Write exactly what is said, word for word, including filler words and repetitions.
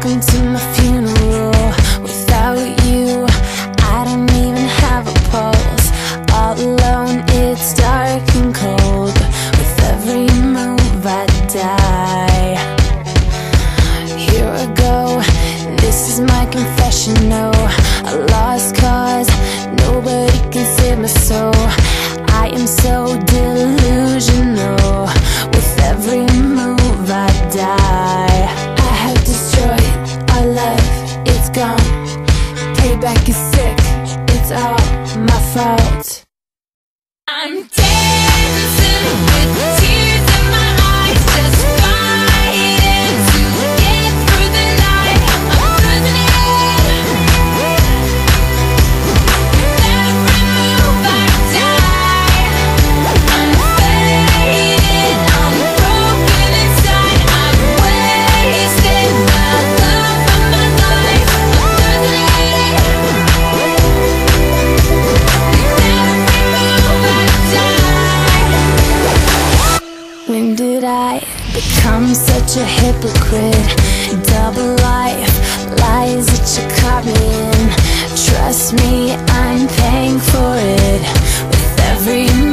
Welcome to my funeral. Without you, I don't even have a pulse. All alone, it's dark and cold. With every move I die. Here I go, this is my confession, no. A lost cause, nobody can save my soul. I am so delusional. With every move I die. I have destroyed our love, it's gone. Payback is sick, it's all my fault. I'm dancing with tears in my eyes, just fighting to get through the night. I'm losing it. With every move I die. I'm fading, I'm broken inside. I'm wasting the love of my life. I'm losing it. With every move I die. When did I become such a hypocrite? Double life, lies that you caught me in. Trust me, I'm paying for it. With every